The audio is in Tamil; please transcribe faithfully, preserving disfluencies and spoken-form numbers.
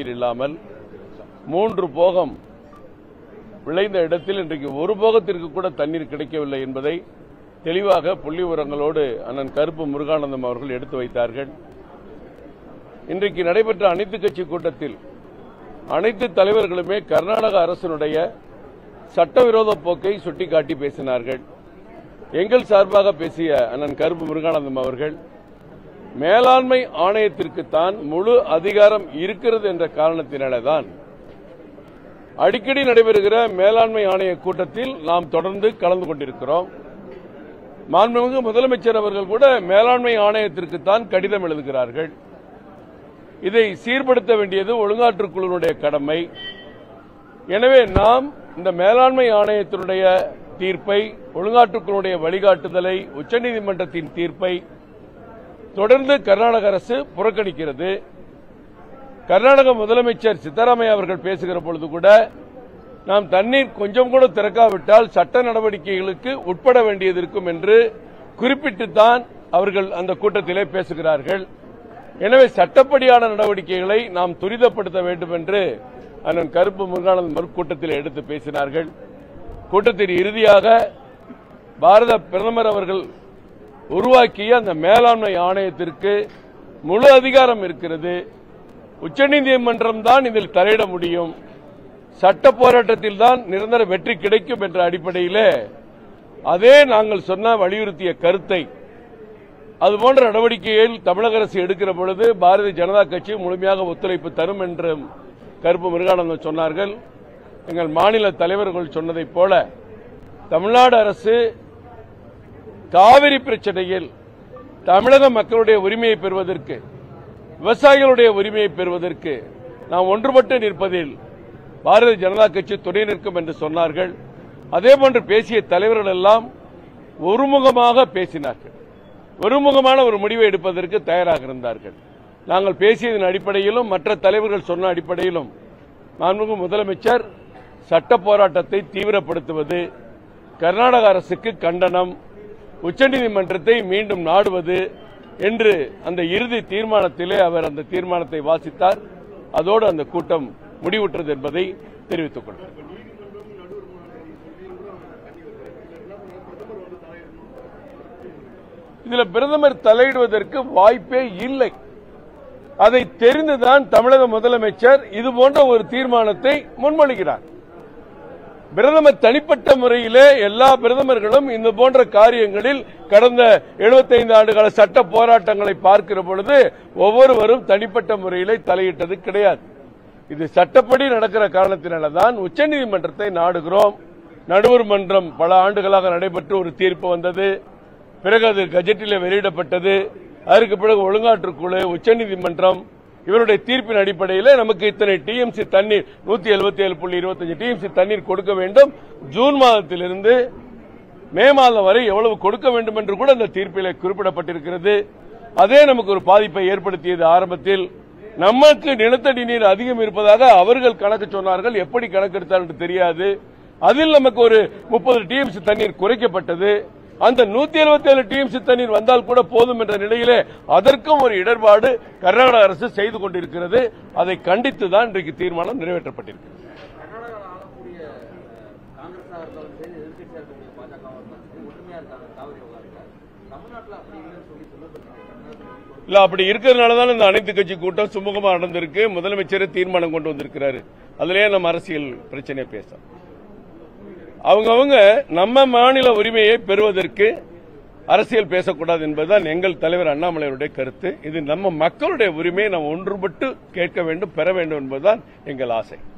தண்ணீர் இல்லாமல் மூன்று போகம் விளைந்த இடத்தில் இன்றைக்கு ஒரு போகத்திற்கு கூட தண்ணீர் கிடைக்கவில்லை என்பதை தெளிவாக புள்ளி விவரங்களோடு அண்ணன் கருப்பு முருகானந்தம் அவர்கள் எடுத்து வைத்தார்கள். இன்றைக்கு நடைபெற்ற அனைத்து கட்சி கூட்டத்தில் அனைத்து தலைவர்களுமே கர்நாடக அரசினுடைய சட்டவிரோத போக்கை சுட்டிக்காட்டி பேசினார்கள். எங்கள் சார்பாக பேசிய அண்ணன் கருப்பு முருகானந்தம் அவர்கள் மேலாண்மை ஆணையத்திற்குத்தான் முழு அதிகாரம் இருக்கிறது என்ற காரணத்தினால்தான் அடிக்கடி நடைபெறுகிற மேலாண்மை ஆணைய கூட்டத்தில் நாம் தொடர்ந்து கலந்து கொண்டிருக்கிறோம். மாண்புமிகு முதலமைச்சர் அவர்கள் கூட மேலாண்மை ஆணையத்திற்குத்தான் கடிதம் எழுதுகிறார்கள். இதை சீர்படுத்த வேண்டியது ஒழுங்காற்றுக் குழுவினுடைய கடமை. எனவே நாம் இந்த மேலாண்மை ஆணையத்தினுடைய தீர்ப்பை, ஒழுங்காற்றுக் குழுவுடைய வழிகாட்டுதலை, உச்சநீதிமன்றத்தின் தீர்ப்பை தொடர்ந்து கர்நாடக அரசு புறக்கணிக்கிறது. கர்நாடக முதலமைச்சர் சித்தராமையா அவர்கள் பேசுகிற பொழுது கூட நாம் தண்ணீர் கொஞ்சம் கூட திறக்காவிட்டால் சட்ட நடவடிக்கைகளுக்கு உட்பட வேண்டியது இருக்கும் என்று குறிப்பிட்டுத்தான் அவர்கள் அந்த கூட்டத்திலே பேசுகிறார்கள். எனவே சட்டப்படியான நடவடிக்கைகளை நாம் துரிதப்படுத்த வேண்டும் என்று அண்ணன் கருப்பு முருகானந்தம் கூட்டத்தில் எடுத்து பேசினார்கள். கூட்டத்தின் இறுதியாக பாரத பிரதமர் அவர்கள் உருவாக்கிய அந்த மேலாண்மை ஆணையத்திற்கு முழு அதிகாரம் இருக்கிறது. உச்சநீதிமன்றம் தான் இதில் தலையிட முடியும். சட்ட போராட்டத்தில் தான் நிரந்தர வெற்றி கிடைக்கும் என்ற அடிப்படையில் அதே நாங்கள் சொன்ன வலியுறுத்திய கருத்தை அதுபோன்ற நடவடிக்கையில் தமிழக அரசு எடுக்கிற பொழுது பாரதிய ஜனதா கட்சி முழுமையாக ஒத்துழைப்பு தரும் என்றும் கருப்பு முருகானந்தம் சொன்னார்கள். எங்கள் மாநில தலைவர்கள் சொன்னதைப் போல தமிழ்நாடு அரசு காவிரி பிரச்சனையில் தமிழக மக்களுடைய உரிமையை பெறுவதற்கு, விவசாயிகளுடைய உரிமையை பெறுவதற்கு நாம் ஒன்றுபட்டு நிற்பதில் பாரதிய ஜனதா கட்சி துணை நிற்கும் என்று சொன்னார்கள். அதேபோன்று பேசிய தலைவர்கள் எல்லாம் ஒருமுகமாக பேசினார்கள். ஒருமுகமான ஒரு முடிவை எடுப்பதற்கு தயாராக இருந்தார்கள். நாங்கள் பேசியதன் அடிப்படையிலும் மற்ற தலைவர்கள் சொன்ன அடிப்படையிலும் மாண்புமிகு முதலமைச்சர் சட்ட போராட்டத்தை தீவிரப்படுத்துவது, கர்நாடக அரசுக்கு கண்டனம், உச்சநீதிமன்றத்தை மீண்டும் நாடுவது என்று அந்த இறுதி தீர்மானத்திலே அவர் அந்த தீர்மானத்தை வாசித்தார். அதோடு அந்த கூட்டம் முடிவுற்றது என்பதை தெரிவித்துக் கொள்கிறேன். இதில் பிரதமர் தலையிடுவதற்கு வாய்ப்பே இல்லை. அதை தெரிந்துதான் தமிழக முதலமைச்சர் இதுபோன்ற ஒரு தீர்மானத்தை முன்மொழிகிறார். பிரதமர் தனிப்பட்ட முறையிலே எல்லா பிரதமர்களும் இந்த போன்ற காரியங்களில் கடந்த எழுபத்தைந்து ஆண்டுகால சட்ட போராட்டங்களை பார்க்கிற பொழுது ஒவ்வொருவரும் தனிப்பட்ட முறையிலே தலையிட்டது கிடையாது. இது சட்டப்படி நடக்கிற காரணத்தினால்தான் உச்சநீதிமன்றத்தை நாடுகிறோம். நடுவர் மன்றம் பல ஆண்டுகளாக நடைபெற்று ஒரு தீர்ப்பு வந்தது. பிறகு அது கஜெட்டில் வெளியிடப்பட்டது. அதற்கு பிறகு ஒழுங்காற்றுக் குழு, உச்சநீதிமன்றம் இவருடைய தீர்ப்பின் அடிப்படையில் நமக்கு இத்தனை டிஎம்சி தண்ணீர் நூத்தி எழுபத்தி ஏழு புள்ளி இருபத்தஞ்சு டிஎம்சி தண்ணீர் கொடுக்க வேண்டும், ஜூன் மாதத்திலிருந்து மே மாதம் வரை எவ்வளவு கொடுக்க வேண்டும் என்று கூட அந்த தீர்ப்பில் குறிப்பிடப்பட்டிருக்கிறது. அதே நமக்கு ஒரு பாதிப்பை ஏற்படுத்தியது. ஆரம்பத்தில் நமக்கு நிலத்தடி நீர் அதிகம் இருப்பதாக அவர்கள் கணக்கு சொன்னார்கள். எப்படி கணக்கெடுத்தார் என்று தெரியாது. அதில் நமக்கு ஒரு முப்பது டிஎம்சி தண்ணீர் குறைக்கப்பட்டது. அந்த நூத்தி எழுபத்தி ஏழு டிஎம்சி தண்ணீர் வந்தால் கூட போதும் என்ற நிலையிலே அதற்கும் ஒரு இடர்பாடு கர்நாடக அரசு செய்து கொண்டிருக்கிறது. அதை கண்டித்துதான் இன்றைக்கு தீர்மானம் நிறைவேற்றப்பட்டிருக்கிறது. இல்ல, அப்படி இருக்கிறதுனாலதான் இந்த அனைத்து கட்சி கூட்டம் சுமூகமா நடந்திருக்கு. முதலமைச்சரே தீர்மானம் கொண்டு வந்திருக்கிறாரு. அதுலயே நம்ம அரசியல் பிரச்சனையை பேச அவங்கவங்க நம்ம மாநில உரிமையை பெறுவதற்கு அரசியல் பேசக்கூடாது என்பதுதான் எங்கள் தலைவர் அண்ணாமலையுடைய கருத்து. இது நம்ம மக்களுடைய உரிமையை நாம் ஒன்றுபட்டு கேட்க வேண்டும், பெற வேண்டும் என்பதுதான் எங்கள் ஆசை.